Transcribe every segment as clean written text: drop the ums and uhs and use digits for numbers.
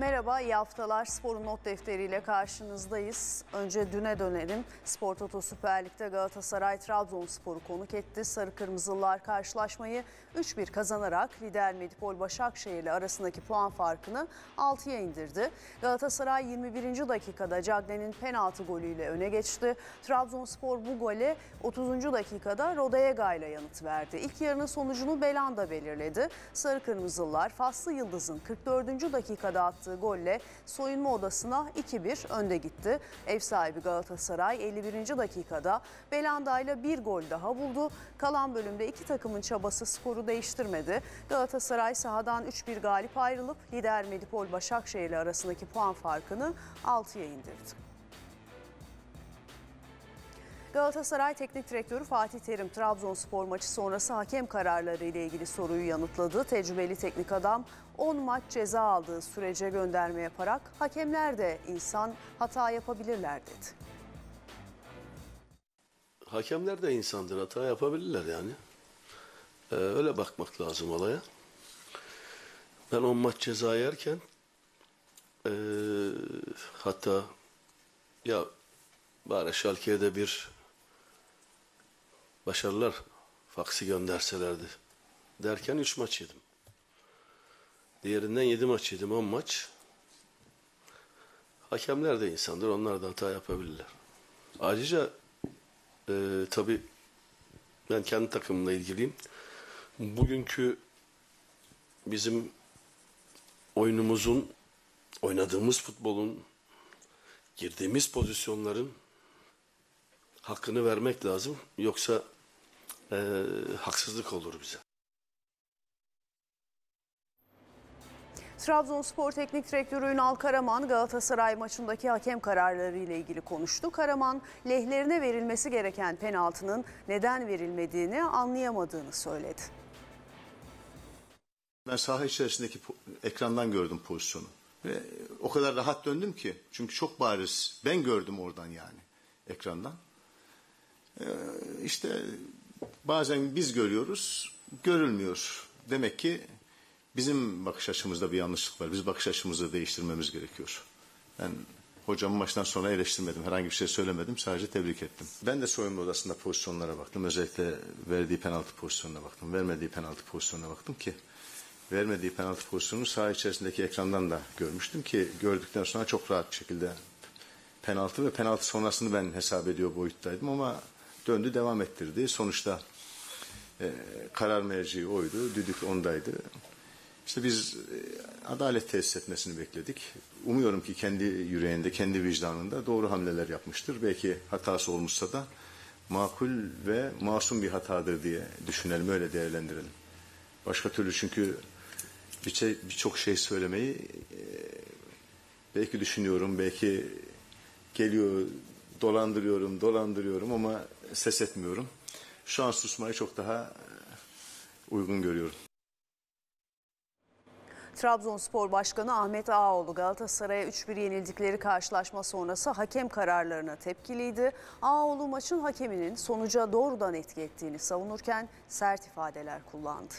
Merhaba, iyi haftalar. Sporun not defteriyle karşınızdayız. Önce düne dönelim. Spor Toto Süper Lig'de Galatasaray Trabzonspor'u konuk etti. Sarı Kırmızılılar karşılaşmayı 3-1 kazanarak lider Medipol Başakşehir'le arasındaki puan farkını 6'ya indirdi. Galatasaray 21. dakikada Cagney'in penaltı golüyle öne geçti. Trabzonspor bu gole 30. dakikada Rodallega ile yanıt verdi. İlk yarının sonucunu Belhanda belirledi. Sarı Kırmızılılar Faslı Yıldız'ın 44. dakikada attığı golle soyunma odasına 2-1 önde gitti. Ev sahibi Galatasaray 51. dakikada Belhanda ile bir gol daha buldu. Kalan bölümde iki takımın çabası skoru değiştirmedi. Galatasaray sahadan 3-1 galip ayrılıp lider Medipol Başakşehir ile arasındaki puan farkını 6'ya indirdi. Galatasaray Teknik Direktörü Fatih Terim, Trabzonspor maçı sonrası hakem kararları ile ilgili soruyu yanıtladı. Tecrübeli teknik adam 10 maç ceza aldığı sürece gönderme yaparak hakemler de insan, hata yapabilirler dedi. Hakemler de insandır, hata yapabilirler yani. Öyle bakmak lazım olaya. Ben 10 maç ceza yerken hatta ya bari Schalke'ye de bir başarılar faksi gönderselerdi derken 3 maç yedim. Diğerinden 7 maç yedim, 10 maç. Hakemler de insandır, onlar da hata yapabilirler. Ayrıca tabii ben kendi takımımla ilgiliyim. Bugünkü bizim oyunumuzun, oynadığımız futbolun, girdiğimiz pozisyonların hakkını vermek lazım. Yoksa haksızlık olur bize. Trabzonspor Teknik Direktörü Ünal Karaman Galatasaray maçındaki hakem kararları ile ilgili konuştu. Karaman lehlerine verilmesi gereken penaltının neden verilmediğini anlayamadığını söyledi. Ben saha içerisindeki ekrandan gördüm pozisyonu ve o kadar rahat döndüm ki, çünkü çok bariz, ben gördüm oradan yani ekrandan. İşte bazen biz görüyoruz, görülmüyor. Demek ki bizim bakış açımızda bir yanlışlık var. Biz bakış açımızı değiştirmemiz gerekiyor. Ben hocamın maçtan sonra eleştirmedim. Herhangi bir şey söylemedim. Sadece tebrik ettim. Ben de soyunma odasında pozisyonlara baktım. Özellikle verdiği penaltı pozisyonuna baktım. Vermediği penaltı pozisyonuna baktım ki vermediği penaltı pozisyonunu saha içerisindeki ekrandan da görmüştüm ki gördükten sonra çok rahat bir şekilde penaltı ve penaltı sonrasını ben hesap ediyor boyuttaydım ama döndü, devam ettirdi. Sonuçta karar merci oydu. Düdük ondaydı. İşte biz adalet tesis etmesini bekledik. Umuyorum ki kendi yüreğinde, kendi vicdanında doğru hamleler yapmıştır. Belki hatası olmuşsa da makul ve masum bir hatadır diye düşünelim, öyle değerlendirelim. Başka türlü çünkü birçok şey söylemeyi belki düşünüyorum, belki geliyor, dolandırıyorum ama ses etmiyorum. Şu an susmayı çok daha uygun görüyorum. Trabzonspor Başkanı Ahmet Ağaoğlu Galatasaray'a 3-1 yenildikleri karşılaşma sonrası hakem kararlarına tepkiliydi. Ağaoğlu maçın hakeminin sonuca doğrudan etki ettiğini savunurken sert ifadeler kullandı.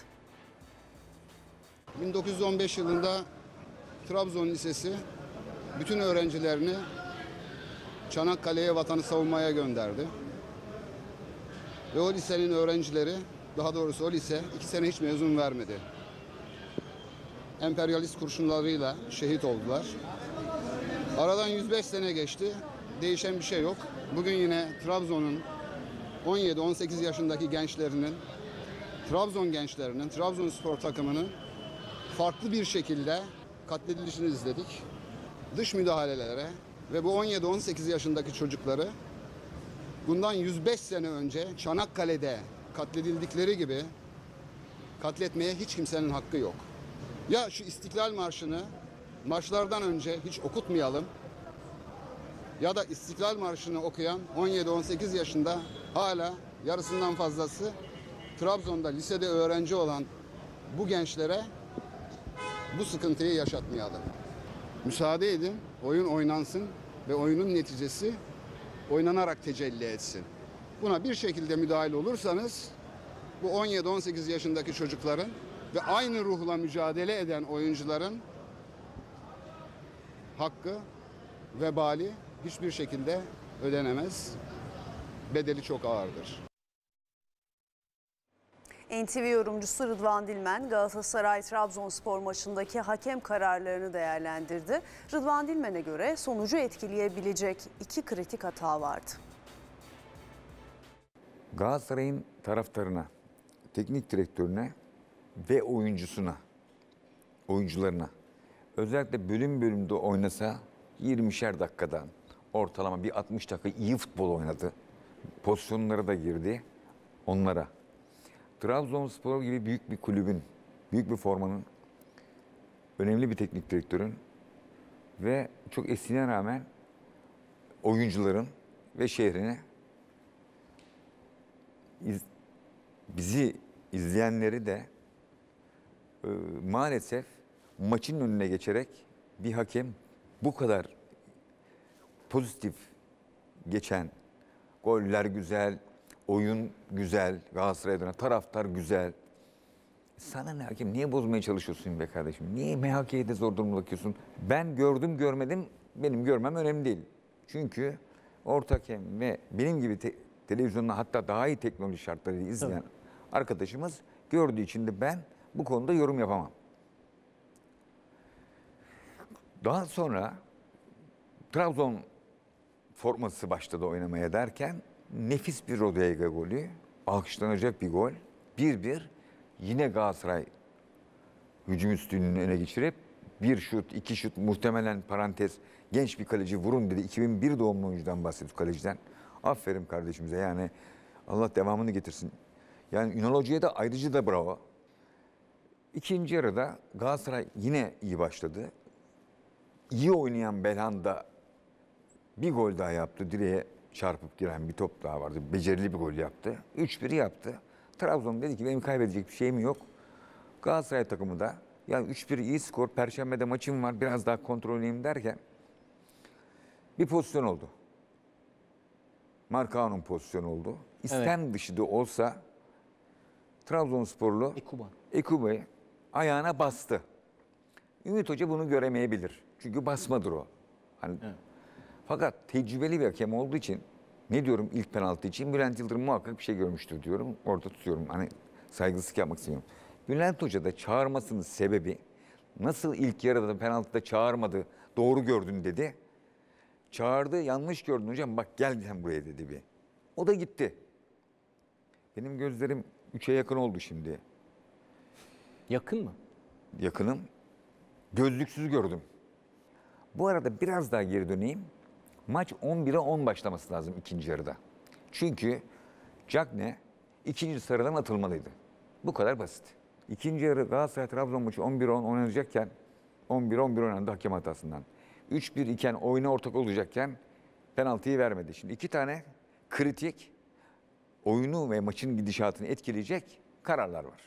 1915 yılında Trabzon Lisesi bütün öğrencilerini Çanakkale'ye vatanı savunmaya gönderdi. Ve o lisenin öğrencileri, daha doğrusu o lise 2 sene hiç mezun vermedi. Emperyalist kurşunlarıyla şehit oldular. Aradan 105 sene geçti. Değişen bir şey yok. Bugün yine Trabzon'un 17-18 yaşındaki gençlerinin, Trabzon gençlerinin, Trabzonspor takımının farklı bir şekilde katledilişini izledik. Dış müdahalelere ve bu 17-18 yaşındaki çocukları bundan 105 sene önce Çanakkale'de katledildikleri gibi katletmeye hiç kimsenin hakkı yok. Ya şu İstiklal Marşı'nı maçlardan önce hiç okutmayalım ya da İstiklal Marşı'nı okuyan 17-18 yaşında hala yarısından fazlası Trabzon'da lisede öğrenci olan bu gençlere bu sıkıntıyı yaşatmayalım. Müsaade edin, oyun oynansın ve oyunun neticesi oynanarak tecelli etsin. Buna bir şekilde müdahale olursanız bu 17-18 yaşındaki çocukların ve aynı ruhla mücadele eden oyuncuların hakkı, vebali hiçbir şekilde ödenemez. Bedeli çok ağırdır. NTV yorumcusu Rıdvan Dilmen Galatasaray-Trabzonspor maçındaki hakem kararlarını değerlendirdi. Rıdvan Dilmen'e göre sonucu etkileyebilecek 2 kritik hata vardı. Galatasaray'ın taraftarına, teknik direktörüne ve oyuncularına özellikle bölüm bölümde oynasa 20'şer dakikadan ortalama bir 60 dakika iyi futbol oynadı. Pozisyonlara da girdi onlara. Trabzonspor gibi büyük bir kulübün, büyük bir formanın, önemli bir teknik direktörün ve çok eskiğine rağmen oyuncuların ve şehrine bizi izleyenleri de maalesef maçın önüne geçerek bir hakem bu kadar pozitif geçen, goller güzel, oyun güzel, Galatasaray adına taraftar güzel. Sana ne hakem? Niye bozmaya çalışıyorsun be kardeşim? Niye MHK'ye de zor durumda bakıyorsun? Ben gördüm görmedim, benim görmem önemli değil. Çünkü orta hakem ve benim gibi televizyonda hatta daha iyi teknoloji şartlarıyla izleyen arkadaşımız gördüğü için de ben bu konuda yorum yapamam. Daha sonra Trabzon forması başladı oynamaya derken nefis bir Rodallega golü, alkışlanacak bir gol. 1-1 yine Galatasaray hücum üstünlüğünü öne geçirip bir şut, 2 şut muhtemelen parantez genç bir kaleci vurun dedi. 2001 doğumlu oyuncudan bahsediyoruz kaleciden. Aferin kardeşimize yani Allah devamını getirsin. Yani Ünal Hoca'ya da ayrıca da bravo. İkinci yarıda Galatasaray yine iyi başladı. İyi oynayan Belhanda bir gol daha yaptı. Direğe çarpıp giren bir top daha vardı. Becerili bir gol yaptı. 3-1 yaptı. Trabzon dedi ki benim kaybedecek bir şeyim yok. Galatasaray takımı da yani 3-1 iyi skor. Perşembede maçım var biraz daha kontrol edeyim derken bir pozisyon oldu. Markao'nun pozisyonu oldu. İstem dışı da olsa Trabzonsporlu Ekuban ayağına bastı. Ümit Hoca bunu göremeyebilir. Çünkü basmadır o. Hani, fakat tecrübeli bir hakem olduğu için ne diyorum ilk penaltı için Bülent Yıldırım muhakkak bir şey görmüştür diyorum. Orada tutuyorum. Hani saygısızlık yapmak istemiyorum. Bülent Hoca da çağırmasının sebebi nasıl ilk yarıda penaltıda çağırmadı doğru gördün dedi. Çağırdı yanlış gördün hocam bak gel sen buraya dedi bir. O da gitti. Benim gözlerim 3'e yakın oldu şimdi. Yakın mı? Yakınım. Gözlüksüz gördüm. Bu arada biraz daha geri döneyim. Maç 11'e 10 başlaması lazım ikinci yarıda. Çünkü Cagne ikinci sarıdan atılmalıydı. Bu kadar basit. İkinci yarı Galatasaray-Trabzon maçı 11'e 10 oynanacakken 11-11 oynandı hakem hatasından. 3-1 iken oyuna ortak olacakken penaltıyı vermedi. Şimdi 2 tane kritik oyunu ve maçın gidişatını etkileyecek kararlar var.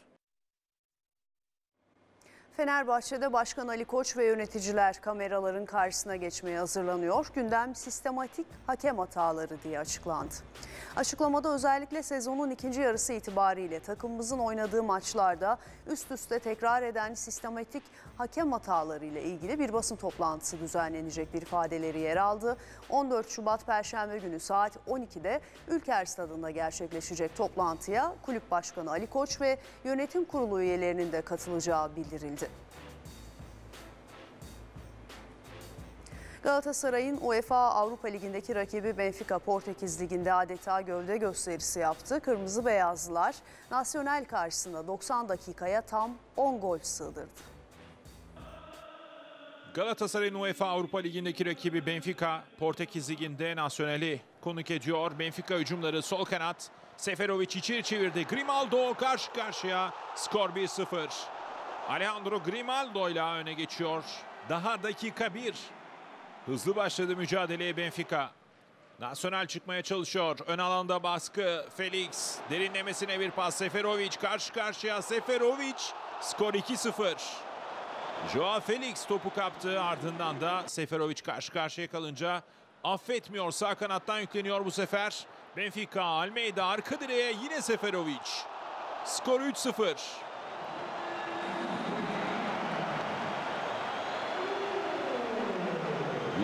Fenerbahçe'de Başkan Ali Koç ve yöneticiler kameraların karşısına geçmeye hazırlanıyor. Gündem sistematik hakem hataları diye açıklandı. Açıklamada özellikle sezonun ikinci yarısı itibariyle takımımızın oynadığı maçlarda üst üste tekrar eden sistematik hakem hataları ile ilgili bir basın toplantısı düzenlenecektir ifadeleri yer aldı. 14 Şubat Perşembe günü saat 12'de Ülker Stadı'nda gerçekleşecek toplantıya Kulüp Başkanı Ali Koç ve yönetim kurulu üyelerinin de katılacağı bildirildi. Galatasaray'ın UEFA Avrupa Ligi'ndeki rakibi Benfica Portekiz Ligi'nde adeta gövde gösterisi yaptı. Kırmızı Beyazlılar Nacional karşısında 90 dakikaya tam 10 gol sığdırdı. Galatasaray'ın UEFA Avrupa Ligi'ndeki rakibi Benfica Portekiz Ligi'nde Nacional'i konuk ediyor. Benfica hücumları sol kanat. Seferovic içeri çevirdi. Grimaldo karşı karşıya. Skor 1-0. Alejandro Grimaldo ile öne geçiyor. Daha dakika 1. Hızlı başladı mücadeleye Benfica. Nacional çıkmaya çalışıyor. Ön alanda baskı. Felix derinlemesine bir pas. Seferovic karşı karşıya. Seferovic skor 2-0. Joao Felix topu kaptı. Ardından da Seferovic karşı karşıya kalınca affetmiyor. Sağ kanattan yükleniyor bu sefer. Benfica Almeida arka direğe yine Seferovic. Skor 3-0.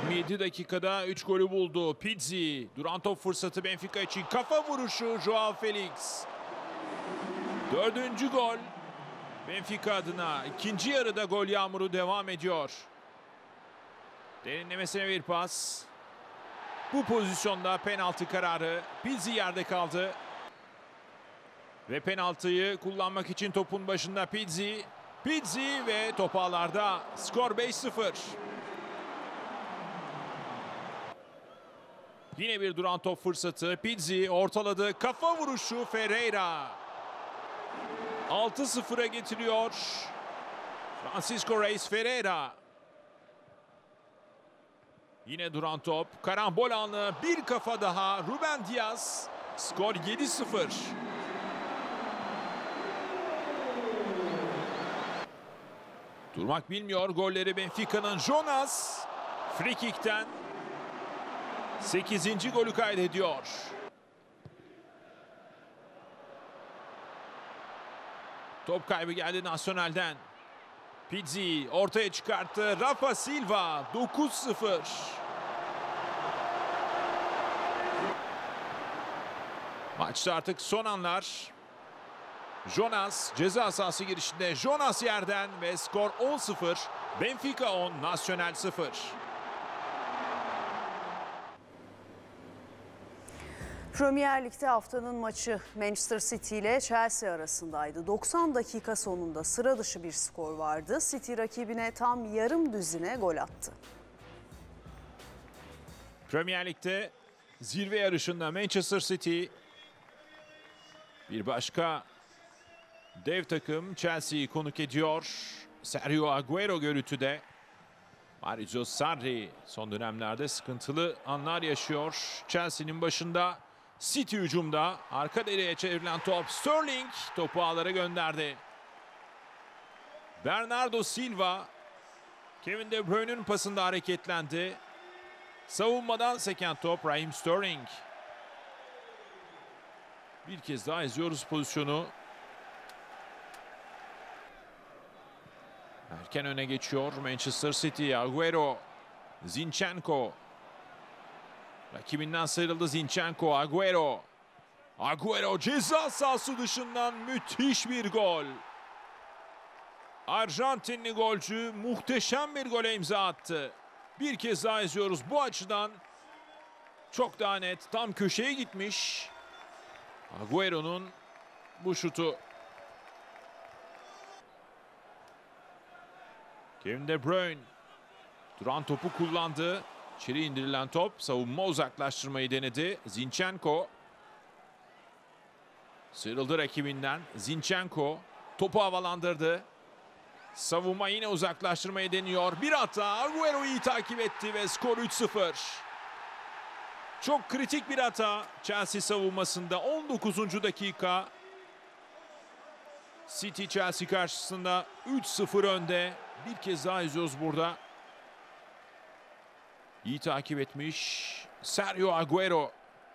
27 dakikada 3 golü buldu. Pizzi. Duran top fırsatı Benfica için. Kafa vuruşu Joao Felix. 4. gol. Benfica adına. İkinci yarıda gol yağmuru devam ediyor. Derinlemesine bir pas. Bu pozisyonda penaltı kararı. Pizzi yerde kaldı. Ve penaltıyı kullanmak için topun başında Pizzi. Pizzi ve top ağlarda. Skor 5-0. Yine bir duran top fırsatı. Pizzi ortaladı. Kafa vuruşu Ferreira. 6-0'a getiriyor. Francisco Reis Ferreira. Yine duran top. Karambol anı. Bir kafa daha. Ruben Dias. Skor 7-0. Durmak bilmiyor. Golleri Benfica'nın Jonas. Frikik'ten 8. golü kaydediyor. Top kaybı geldi Nacional'den. Pizzi ortaya çıkarttı. Rafa Silva 9-0. Maçta artık son anlar. Jonas ceza sahası girişinde. Jonas yerden ve skor 10-0. Benfica 10, Nacional 0. Premier Lig'de haftanın maçı Manchester City ile Chelsea arasındaydı. 90 dakika sonunda sıra dışı bir skor vardı. City rakibine tam yarım düzine gol attı. Premier Lig'de zirve yarışında Manchester City, bir başka dev takım Chelsea'yi konuk ediyor. Sergio Agüero görüntüde. Maurizio Sarri son dönemlerde sıkıntılı anlar yaşıyor. Chelsea'nin başında. City hücumda. Arka direğe çevrilen top. Sterling topu ağlara gönderdi. Bernardo Silva Kevin De Bruyne'nin pasında hareketlendi. Savunmadan seken top Raheem Sterling. Bir kez daha izliyoruz pozisyonu. Erken öne geçiyor Manchester City. Agüero, Zinchenko. Rakibinden sıyrıldı Zinchenko. Agüero. Agüero ceza sahası dışından müthiş bir gol. Arjantinli golcü muhteşem bir gole imza attı. Bir kez daha izliyoruz bu açıdan. Çok daha net. Tam köşeye gitmiş. Agüero'nun bu şutu. Kevin De Bruyne duran topu kullandı. İçeri indirilen top, savunma uzaklaştırmayı denedi. Zinchenko sıyrıldı rakibinden. Zinchenko topu havalandırdı. Savunma yine uzaklaştırmayı deniyor. Bir hata. Agüero iyi takip etti ve skor 3-0. Çok kritik bir hata Chelsea savunmasında. 19. dakika. City Chelsea karşısında 3-0 önde. Bir kez daha izliyoruz burada. İyi takip etmiş Sergio Agüero.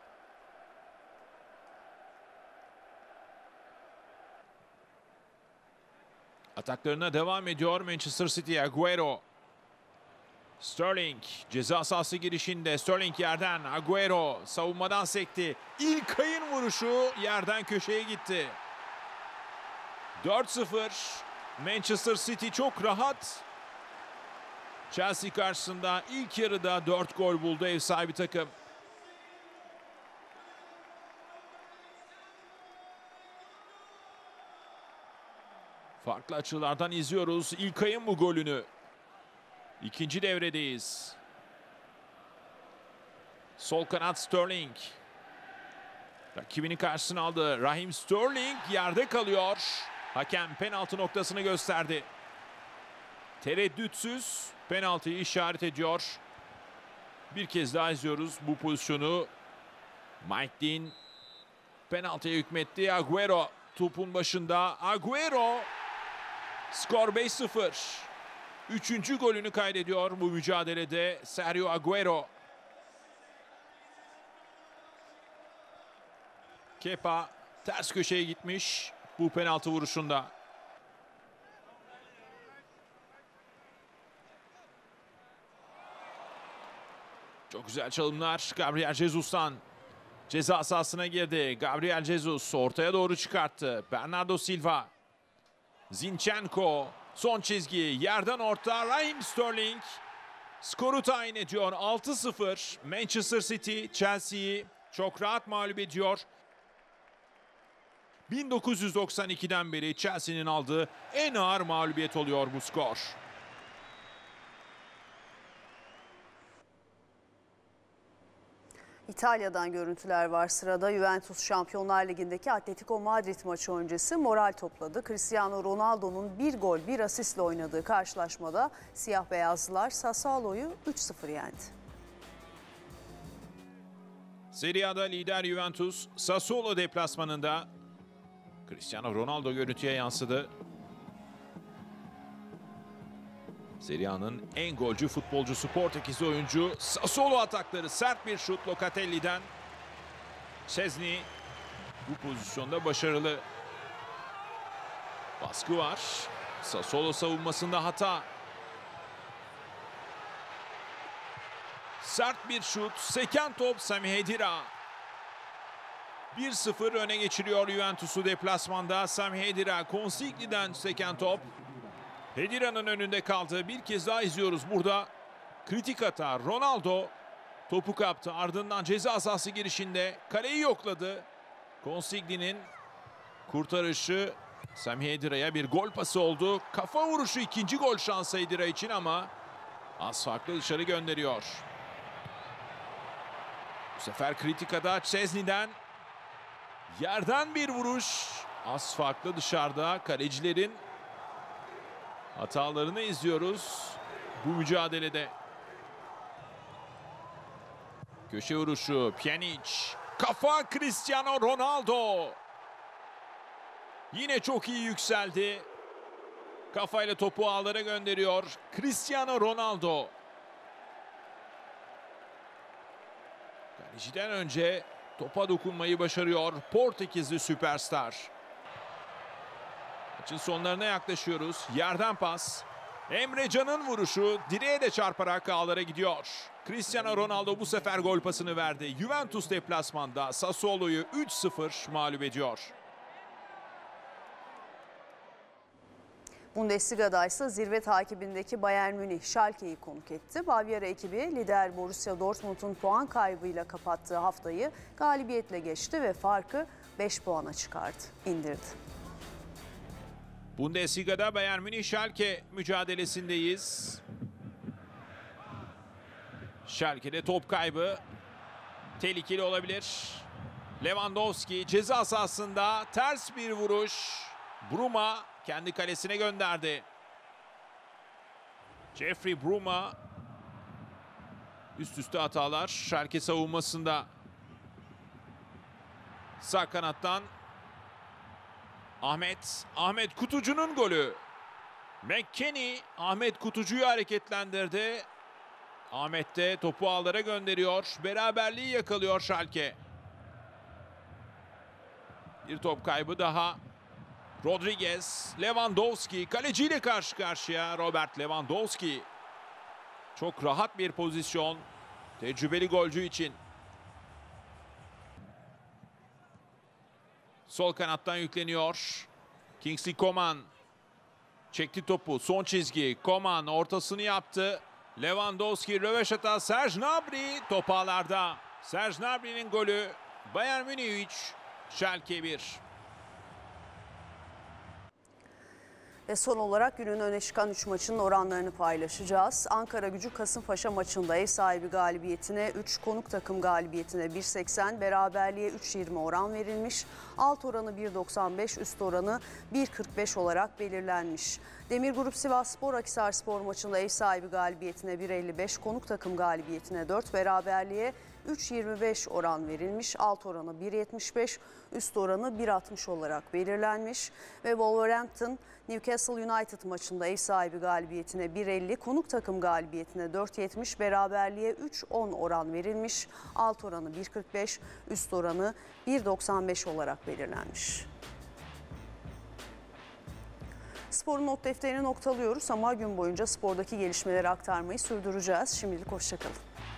Ataklarına devam ediyor Manchester City. Agüero. Sterling ceza sahası girişinde. Sterling yerden. Agüero savunmadan sekti. İlkay'ın vuruşu yerden köşeye gitti. 4-0. Manchester City çok rahat. Chelsea karşısında ilk yarıda 4 gol buldu ev sahibi takım. Farklı açılardan izliyoruz İlkay'ın bu golünü. İkinci devredeyiz. Sol kanat Sterling. Rakibini karşısına aldı. Raheem Sterling yerde kalıyor. Hakem penaltı noktasını gösterdi. Tereddütsüz penaltıyı işaret ediyor. Bir kez daha izliyoruz bu pozisyonu. Mike Dean penaltıya hükmetti. Agüero topun başında. Agüero skor 5-0. 3. golünü kaydediyor bu mücadelede Sergio Agüero. Kepa ters köşeye gitmiş bu penaltı vuruşunda. Çok güzel çalımlar Gabriel Jesus'tan. Ceza sahasına girdi. Gabriel Jesus ortaya doğru çıkarttı. Bernardo Silva. Zinchenko. Son çizgi. Yerden orta. Raheem Sterling. Skoru tayin ediyor. 6-0. Manchester City Chelsea'yi çok rahat mağlup ediyor. 1992'den beri Chelsea'nin aldığı en ağır mağlubiyet oluyor bu skor. İtalya'dan görüntüler var sırada. Juventus Şampiyonlar Ligi'ndeki Atletico Madrid maçı öncesi moral topladı. Cristiano Ronaldo'nun bir gol bir asistle oynadığı karşılaşmada siyah beyazlılar Sassuolo'yu 3-0 yendi. Serie A'da lider Juventus Sassuolo deplasmanında. Cristiano Ronaldo görüntüye yansıdı. Serie A'nın en golcü futbolcusu Portekizli oyuncu. Sassuolo atakları, sert bir şut Locatelli'den. Szczęsny bu pozisyonda başarılı. Baskı var. Sassuolo savunmasında hata. Sert bir şut. Seken top Sami Khedira. 1-0 öne geçiriyor Juventus'u deplasmanda. Sami Khedira Consigli'den seken top. Khedira'nın önünde kaldı. Bir kez daha izliyoruz burada. Kritik hata. Ronaldo topu kaptı. Ardından ceza sahası girişinde kaleyi yokladı. Consigli'nin kurtarışı Sami Khedira'ya bir gol pası oldu. Kafa vuruşu ikinci gol şansı Khedira için ama az farklı dışarı gönderiyor. Bu sefer kritik hata Szczęsny'den. Yerden bir vuruş. Az farklı dışarıda. Kalecilerin hatalarını izliyoruz bu mücadelede. Köşe vuruşu Pjanic. Kafa Cristiano Ronaldo. Yine çok iyi yükseldi. Kafayla topu ağlara gönderiyor Cristiano Ronaldo. Kaleciden önce topa dokunmayı başarıyor Portekizli süperstar. Maçın sonlarına yaklaşıyoruz. Yerden pas. Emre Can'ın vuruşu direğe de çarparak ağlara gidiyor. Cristiano Ronaldo bu sefer gol pasını verdi. Juventus deplasmanda Sassuolo'yu 3-0 mağlup ediyor. Bundesliga'da ise zirve takibindeki Bayern Münih Schalke'yi konuk etti. Bavyera ekibi lider Borussia Dortmund'un puan kaybıyla kapattığı haftayı galibiyetle geçti ve farkı 5 puana indirdi. Bundesliga'da Bayern Münih Schalke mücadelesindeyiz. Schalke'de top kaybı tehlikeli olabilir. Lewandowski ceza sahasında ters bir vuruş. Bruma kendi kalesine gönderdi. Jeffrey Bruma üst üste hatalar Schalke savunmasında. Sağ kanattan Ahmet Kutucu'nun golü. McKennie Ahmet Kutucu'yu hareketlendirdi. Ahmet de topu ağlara gönderiyor. Beraberliği yakalıyor Schalke. Bir top kaybı daha. Rodriguez, Lewandowski kaleciyle karşı karşıya. Robert Lewandowski. Çok rahat bir pozisyon. Tecrübeli golcü için. Sol kanattan yükleniyor. Kingsley Coman. Çekti topu. Son çizgi. Coman ortasını yaptı. Lewandowski röveşata. Serge Gnabry top ağlarda. Serge Gnabry'nin golü. Bayern Münih 3, Schalke 1. Ve son olarak günün öne çıkan 3 maçın oranlarını paylaşacağız. Ankara-Gücü Kasımpaşa maçında ev sahibi galibiyetine 3, konuk takım galibiyetine 1.80, beraberliğe 3.20 oran verilmiş. Alt oranı 1.95, üst oranı 1.45 olarak belirlenmiş. Demirgrup Sivasspor Akhisarspor maçında ev sahibi galibiyetine 1.55, konuk takım galibiyetine 4, beraberliğe 3.25 oran verilmiş. Alt oranı 1.75, üst oranı 1.60 olarak belirlenmiş. Ve Wolverhampton Newcastle United maçında ev sahibi galibiyetine 1.50, konuk takım galibiyetine 4.70, beraberliğe 3.10 oran verilmiş. Alt oranı 1.45, üst oranı 1.95 olarak belirlenmiş. Sporun not defterini noktalıyoruz ama gün boyunca spordaki gelişmeleri aktarmayı sürdüreceğiz. Şimdilik hoşça kalın.